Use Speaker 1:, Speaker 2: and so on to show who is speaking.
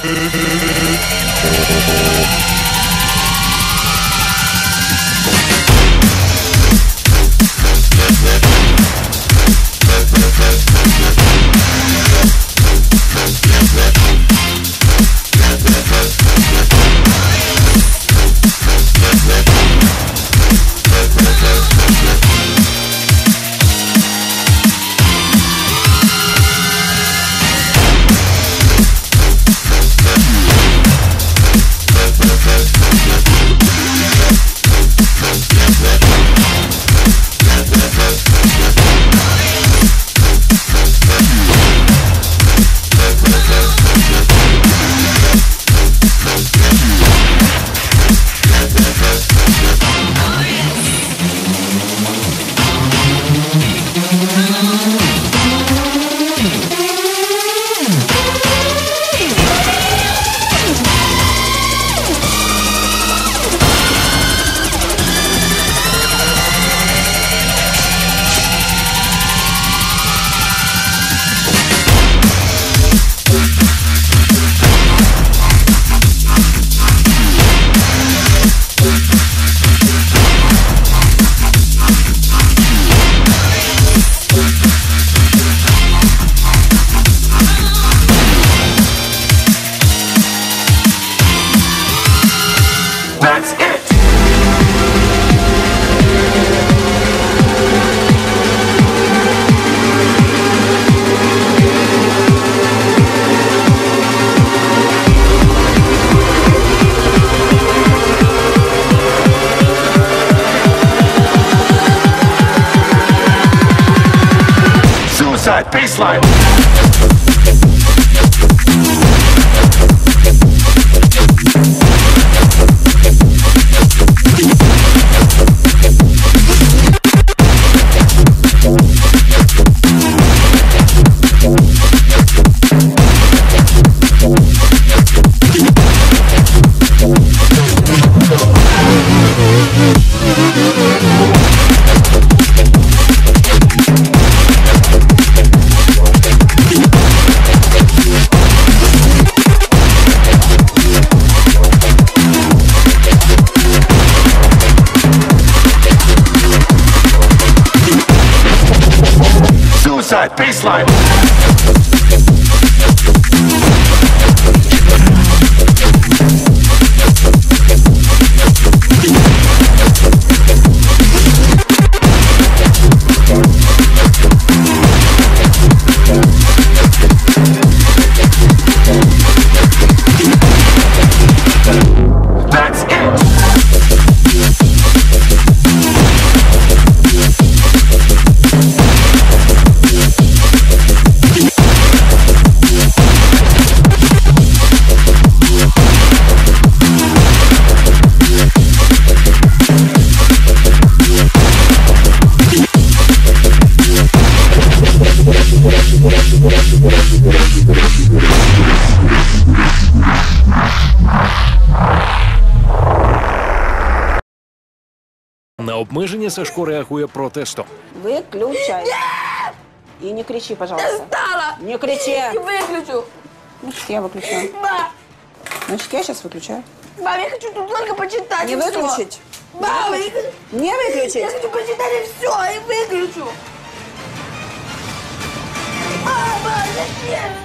Speaker 1: Baseline. Suicide baseline.
Speaker 2: На обмеження Сашко реагує протестом.
Speaker 3: Выключай. И не кричи, пожалуйста.
Speaker 4: Достала!
Speaker 3: Не кричи.
Speaker 4: Не выключу.
Speaker 3: Значит, я выключаю.
Speaker 4: Ба!
Speaker 3: Значит, я сейчас выключаю.
Speaker 4: Мам, я хочу тут только почитать.
Speaker 3: Не
Speaker 4: и всё.
Speaker 3: выключить.
Speaker 4: Мам,
Speaker 3: Не
Speaker 4: я
Speaker 3: выключить.
Speaker 4: хочу почитать и все, и выключу. Мама, зачем?